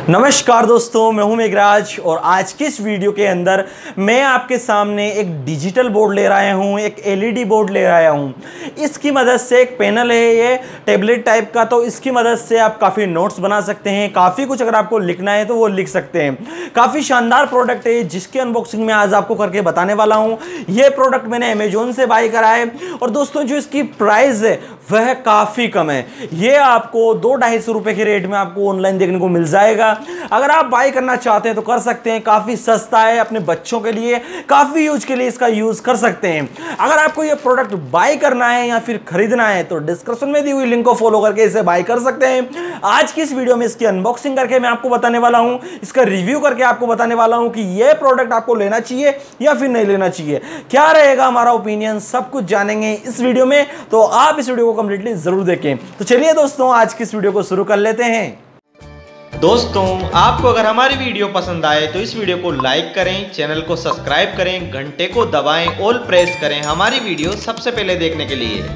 नमस्कार दोस्तों, मैं हूं मेघराज और आज की इस वीडियो के अंदर मैं आपके सामने एक डिजिटल बोर्ड ले आया हूं, एक एलईडी बोर्ड ले आया हूं। इसकी मदद से एक पैनल है, ये टैबलेट टाइप का, तो इसकी मदद से आप काफ़ी नोट्स बना सकते हैं, काफ़ी कुछ अगर आपको लिखना है तो वो लिख सकते हैं। काफ़ी शानदार प्रोडक्ट है जिसकी अनबॉक्सिंग मैं आज आपको करके बताने वाला हूँ। ये प्रोडक्ट मैंने अमेजोन से बाई करा है और दोस्तों जो इसकी प्राइस है वह काफ़ी कम है। ये आपको 200-250 रुपये के रेट में आपको ऑनलाइन देखने को मिल जाएगा। अगर आप बाई करना चाहते हैं तो कर सकते हैं, काफ़ी सस्ता है, अपने बच्चों के लिए काफ़ी यूज के लिए इसका यूज़ कर सकते हैं। अगर आपको ये प्रोडक्ट बाई करना है या फिर खरीदना है तो डिस्क्रिप्शन में दी हुई लिंक को फॉलो करके इसे बाई कर सकते हैं। आज की इस वीडियो में इसकी अनबॉक्सिंग करके मैं आपको बताने वाला हूं, इसका रिव्यू करके आपको बताने वाला हूं कि यह प्रोडक्ट आपको लेना चाहिए या फिर नहीं लेना चाहिए, क्या रहेगा हमारा ओपिनियन, सब कुछ जानेंगे इस वीडियो में। तो आप इस वीडियो को कंप्लीटली जरूर देखें। तो चलिए दोस्तों, आज की इस वीडियो को शुरू कर लेते हैं। दोस्तों, आपको अगर हमारी वीडियो पसंद आए तो इस वीडियो को लाइक करें, चैनल को सब्सक्राइब करें, घंटे को दबाएं, ऑल प्रेस करें हमारी वीडियो सबसे पहले देखने के लिए।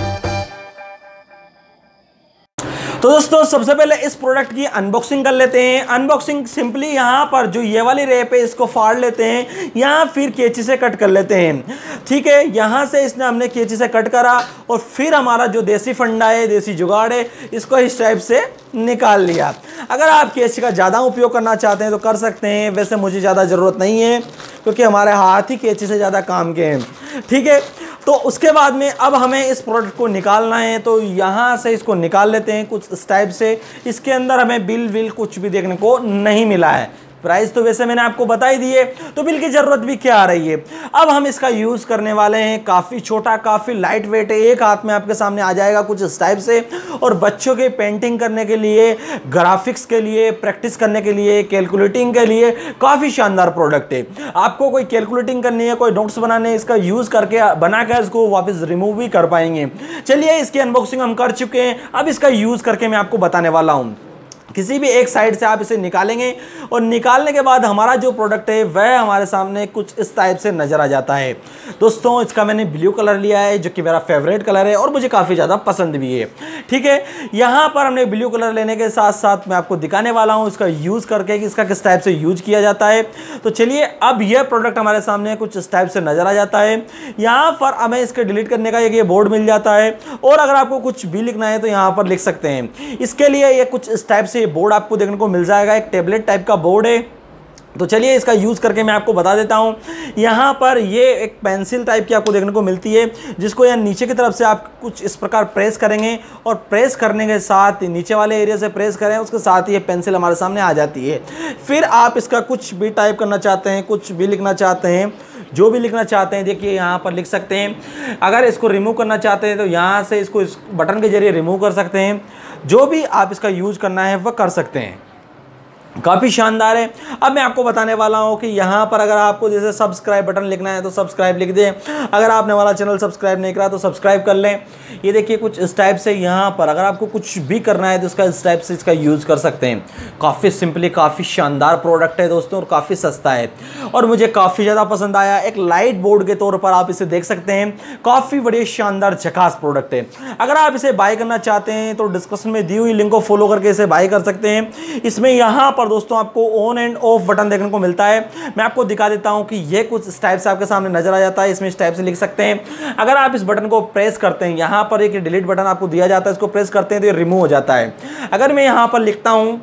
तो दोस्तों सबसे पहले इस प्रोडक्ट की अनबॉक्सिंग कर लेते हैं। अनबॉक्सिंग सिंपली यहाँ पर जो ये वाली रैप है इसको फाड़ लेते हैं या फिर कैंची से कट कर लेते हैं। ठीक है, यहाँ से इसने हमने कैंची से कट करा और फिर हमारा जो देसी फंडा है, देसी जुगाड़ है, इसको इस टाइप से निकाल लिया। अगर आप कैंची का ज़्यादा उपयोग करना चाहते हैं तो कर सकते हैं, वैसे मुझे ज़्यादा ज़रूरत नहीं है क्योंकि हमारे हाथ ही कैंची से ज़्यादा काम के हैं। ठीक है, तो उसके बाद में अब हमें इस प्रोडक्ट को निकालना है, तो यहाँ से इसको निकाल लेते हैं कुछ इस टाइप से। इसके अंदर हमें बिल कुछ भी देखने को नहीं मिला है। प्राइस तो वैसे मैंने आपको बता ही दी है, तो बिल की ज़रूरत भी क्या आ रही है। अब हम इसका यूज़ करने वाले हैं। काफ़ी छोटा, काफ़ी लाइट वेट है, एक हाथ में आपके सामने आ जाएगा कुछ इस टाइप से। और बच्चों के पेंटिंग करने के लिए, ग्राफिक्स के लिए, प्रैक्टिस करने के लिए, कैलकुलेटिंग के लिए काफ़ी शानदार प्रोडक्ट है। आपको कोई कैलकुलेटिंग करनी है, कोई नोट्स बनाने, इसका यूज़ करके बनाकर इसको वापस रिमूव भी कर पाएंगे। चलिए, इसकी अनबॉक्सिंग हम कर चुके हैं, अब इसका यूज़ करके मैं आपको बताने वाला हूँ। किसी भी एक साइड से आप इसे निकालेंगे और निकालने के बाद हमारा जो प्रोडक्ट है वह हमारे सामने कुछ इस टाइप से नज़र आ जाता है। दोस्तों, इसका मैंने ब्लू कलर लिया है जो कि मेरा फेवरेट कलर है और मुझे काफ़ी ज़्यादा पसंद भी है। ठीक है, यहाँ पर हमने ब्लू कलर लेने के साथ साथ मैं आपको दिखाने वाला हूँ इसका यूज़ करके कि इसका किस टाइप से यूज किया जाता है। तो चलिए, अब यह प्रोडक्ट हमारे सामने कुछ इस टाइप से नज़र आ जाता है। यहाँ पर हमें इसके डिलीट करने का एक ये बोर्ड मिल जाता है और अगर आपको कुछ भी लिखना है तो यहाँ पर लिख सकते हैं। इसके लिए ये कुछ इस टाइप से बोर्ड आपको देखने को मिल जाएगा, एक टैबलेट टाइप का बोर्ड है। तो चलिए, इसका यूज़ करके मैं आपको बता देता हूँ। यहाँ पर ये एक पेंसिल टाइप की आपको देखने को मिलती है जिसको यहाँ नीचे की तरफ से आप कुछ इस प्रकार प्रेस करेंगे और प्रेस करने के साथ नीचे वाले एरिया से प्रेस करें, उसके साथ ही ये पेंसिल हमारे सामने आ जाती है। फिर आप इसका कुछ भी टाइप करना चाहते हैं, कुछ भी लिखना चाहते हैं, जो भी लिखना चाहते हैं देखिए यहाँ पर लिख सकते हैं। अगर इसको रिमूव करना चाहते हैं तो यहाँ से इसको इस बटन के जरिए रिमूव कर सकते हैं। जो भी आप इसका यूज़ करना है वह कर सकते हैं। काफ़ी शानदार है। अब मैं आपको बताने वाला हूँ कि यहाँ पर अगर आपको जैसे सब्सक्राइब बटन लिखना है तो सब्सक्राइब लिख दें। अगर आपने वाला चैनल सब्सक्राइब नहीं करा तो सब्सक्राइब कर लें। ये देखिए कुछ इस टाइप से यहाँ पर अगर आपको कुछ भी करना है तो इसका इस टाइप से इसका यूज़ कर सकते हैं। काफ़ी सिंपली काफ़ी शानदार प्रोडक्ट है दोस्तों और काफ़ी सस्ता है और मुझे काफ़ी ज़्यादा पसंद आया। एक लाइट बोर्ड के तौर पर आप इसे देख सकते हैं। काफ़ी बढ़िया शानदार झकास प्रोडक्ट है। अगर आप इसे बाय करना चाहते हैं तो डिस्क्रिप्शन में दी हुई लिंक को फॉलो करके इसे बाय कर सकते हैं। इसमें यहाँ पर दोस्तों आपको ऑन एंड ऑफ बटन देखने को मिलता है। मैं आपको दिखा देता हूं कि ये कुछ इस टाइप से आपके सामने नजर आ जाता है। इसमें इस टाइप से लिख सकते हैं। अगर आप इस बटन को प्रेस करते हैं, यहां पर एक डिलीट बटन आपको दिया जाता है, इसको प्रेस करते हैं तो ये रिमूव हो जाता है। अगर मैं यहां पर लिखता हूं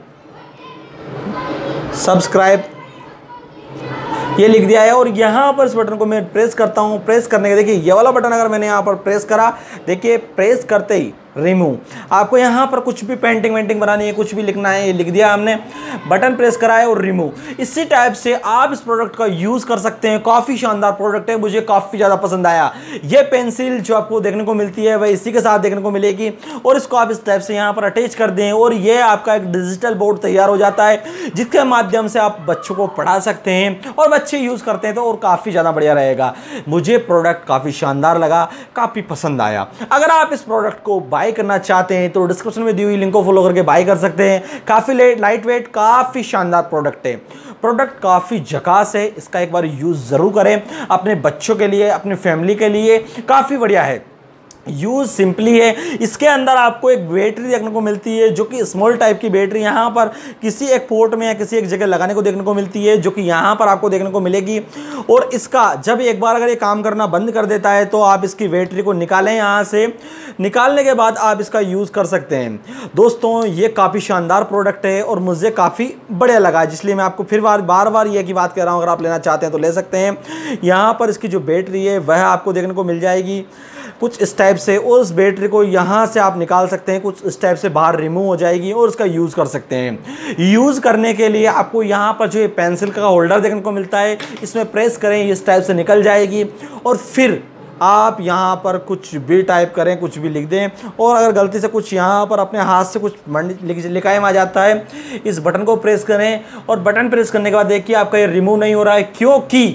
सब्सक्राइब, ये लिख दिया है और यहाँ पर इस बटन को मैं प्रेस करता हूँ। प्रेस करने के देखिए ये वाला बटन अगर मैंने यहाँ पर प्रेस करा, देखिए प्रेस करते ही रिमूव। आपको यहाँ पर कुछ भी पेंटिंग वेंटिंग बनानी है, कुछ भी लिखना है, ये लिख दिया हमने, बटन प्रेस करा है और रिमूव। इसी टाइप से आप इस प्रोडक्ट का यूज़ कर सकते हैं। काफ़ी शानदार प्रोडक्ट है, मुझे काफ़ी ज़्यादा पसंद आया। ये पेंसिल जो आपको देखने को मिलती है वह इसी के साथ देखने को मिलेगी और इसको आप इस टाइप से यहाँ पर अटैच कर दें और ये आपका एक डिजिटल बोर्ड तैयार हो जाता है जिसके माध्यम से आप बच्चों को पढ़ा सकते हैं और बच्चे यूज़ करते हैं तो और काफ़ी ज़्यादा बढ़िया रहेगा। मुझे प्रोडक्ट काफ़ी शानदार लगा, काफ़ी पसंद आया। अगर आप इस प्रोडक्ट को बाय करना चाहते हैं तो डिस्क्रिप्शन में दी हुई लिंक को फॉलो करके बाय कर सकते हैं। काफ़ी लाइट वेट, काफ़ी शानदार प्रोडक्ट है। प्रोडक्ट काफ़ी झकास है, इसका एक बार यूज़ ज़रूर करें अपने बच्चों के लिए, अपनी फैमिली के लिए, काफ़ी बढ़िया है। यूज सिंपली है। इसके अंदर आपको एक बैटरी देखने को मिलती है जो कि स्मॉल टाइप की बैटरी यहाँ पर किसी एक पोर्ट में या किसी एक जगह लगाने को देखने को मिलती है, जो कि यहाँ पर आपको देखने को मिलेगी। और इसका जब एक बार अगर ये काम करना बंद कर देता है तो आप इसकी बैटरी को निकालें, यहाँ से निकालने के बाद आप इसका यूज़ कर सकते हैं। दोस्तों ये काफ़ी शानदार प्रोडक्ट है और मुझे काफ़ी बढ़िया लगा, जिसलिए मैं आपको फिर बार बार ये की बात कर रहा हूँ। अगर आप लेना चाहते हैं तो ले सकते हैं। यहाँ पर इसकी जो बैटरी है वह आपको देखने को मिल जाएगी कुछ इस टाइप से, और उस बैटरी को यहाँ से आप निकाल सकते हैं, कुछ इस टाइप से बाहर रिमूव हो जाएगी और उसका यूज़ कर सकते हैं। यूज़ करने के लिए आपको यहाँ पर जो ये पेंसिल का होल्डर देखने को मिलता है, इसमें प्रेस करें, इस टाइप से निकल जाएगी। और फिर आप यहाँ पर कुछ भी टाइप करें, कुछ भी लिख दें, और अगर गलती से कुछ यहाँ पर अपने हाथ से कुछ लिखाई में आ जाता है, इस बटन को प्रेस करें। और बटन प्रेस करने के बाद देखिए आपका ये रिमूव नहीं हो रहा है, क्योंकि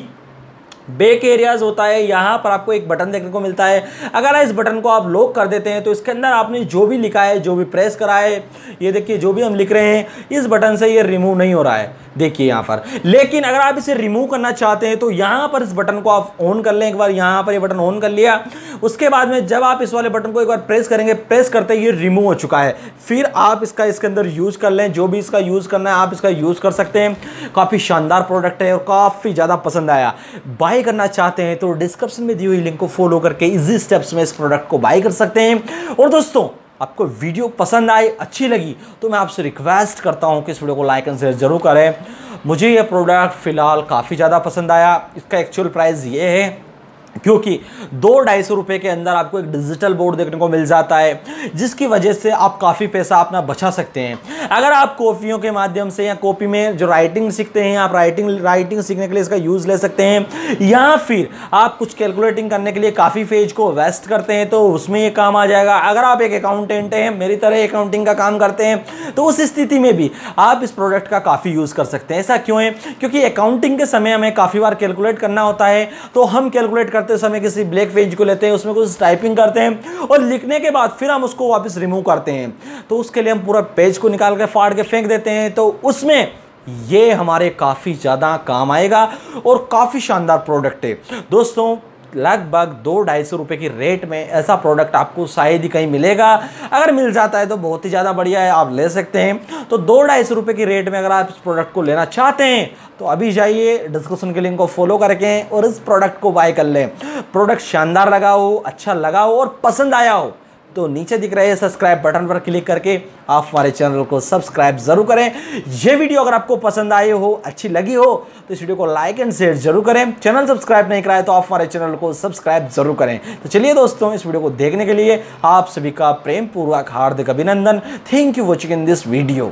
बैक एरियाज होता है। यहाँ पर आपको एक बटन देखने को मिलता है, अगर इस बटन को आप लॉक कर देते हैं तो इसके अंदर आपने जो भी लिखा है, जो भी प्रेस करा है, ये देखिए जो भी हम लिख रहे हैं, इस बटन से ये रिमूव नहीं हो रहा है, देखिए यहाँ पर। लेकिन अगर आप इसे रिमूव करना चाहते हैं तो यहाँ पर इस बटन को आप ऑन कर लें। एक बार यहाँ पर ये बटन ऑन कर लिया, उसके बाद में जब आप इस वाले बटन को एक बार प्रेस करेंगे, प्रेस करते ही ये रिमूव हो चुका है। फिर आप इसका इसके अंदर यूज़ कर लें, जो भी इसका यूज़ करना है आप इसका यूज़ कर सकते हैं। काफ़ी शानदार प्रोडक्ट है और काफ़ी ज़्यादा पसंद आया। बाय करना चाहते हैं तो डिस्क्रिप्शन में दी हुई लिंक को फॉलो करके इजी स्टेप्स में इस प्रोडक्ट को बाय कर सकते हैं। और दोस्तों आपको वीडियो पसंद आई, अच्छी लगी, तो मैं आपसे रिक्वेस्ट करता हूं कि इस वीडियो को लाइक एंड शेयर जरूर करें। मुझे यह प्रोडक्ट फ़िलहाल काफ़ी ज़्यादा पसंद आया। इसका एक्चुअल प्राइस ये है क्योंकि 200-250 रुपये के अंदर आपको एक डिजिटल बोर्ड देखने को मिल जाता है, जिसकी वजह से आप काफ़ी पैसा अपना बचा सकते हैं। अगर आप कॉपियों के माध्यम से या कॉपी में जो राइटिंग सीखते हैं, आप राइटिंग सीखने के लिए इसका यूज़ ले सकते हैं, या फिर आप कुछ कैलकुलेटिंग करने के लिए काफ़ी पेज को वेस्ट करते हैं तो उसमें ये काम आ जाएगा। अगर आप एक अकाउंटेंट हैं, मेरी तरह अकाउंटिंग का काम करते हैं, तो उस स्थिति में भी आप इस प्रोडक्ट का काफ़ी यूज़ कर सकते हैं। ऐसा क्यों है? क्योंकि अकाउंटिंग के समय हमें काफ़ी बार कैलकुलेट करना होता है, तो हम कैलकुलेट करते समय किसी ब्लैक पेज को लेते हैं, उसमें कुछ टाइपिंग करते हैं और लिखने के बाद फिर हम उसको वापस रिमूव करते हैं, तो उसके लिए हम पूरा पेज को निकाल के फाड़ के फेंक देते हैं। तो उसमें ये हमारे काफ़ी ज़्यादा काम आएगा और काफ़ी शानदार प्रोडक्ट है। दोस्तों लगभग 200-250 रुपये की रेट में ऐसा प्रोडक्ट आपको शायद ही कहीं मिलेगा। अगर मिल जाता है तो बहुत ही ज़्यादा बढ़िया है, आप ले सकते हैं। तो 200-250 रुपये की रेट में अगर आप इस प्रोडक्ट को लेना चाहते हैं तो अभी जाइए, डिस्क्रिप्शन के लिंक को फॉलो करके और इस प्रोडक्ट को बाय कर लें। प्रोडक्ट शानदार लगा हो, अच्छा लगा हो और पसंद आया हो तो नीचे दिख रहे सब्सक्राइब बटन पर क्लिक करके आप हमारे चैनल को सब्सक्राइब जरूर करें। ये वीडियो अगर आपको पसंद आई हो, अच्छी लगी हो, तो इस वीडियो को लाइक एंड शेयर जरूर करें। चैनल सब्सक्राइब नहीं कराए तो आप हमारे चैनल को सब्सक्राइब जरूर करें। तो चलिए दोस्तों, इस वीडियो को देखने के लिए आप सभी का प्रेम पूर्वक हार्दिक अभिनंदन। Thank you watching in this video.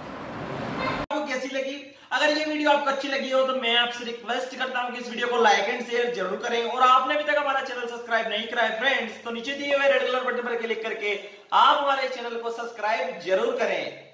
अगर ये वीडियो आपको अच्छी लगी हो तो मैं आपसे रिक्वेस्ट करता हूं कि इस वीडियो को लाइक एंड शेयर जरूर करें। और आपने अभी तक हमारा चैनल सब्सक्राइब नहीं कराया फ्रेंड्स, तो नीचे दिए हुए रेड कलर बटन पर क्लिक करके आप हमारे चैनल को सब्सक्राइब जरूर करें।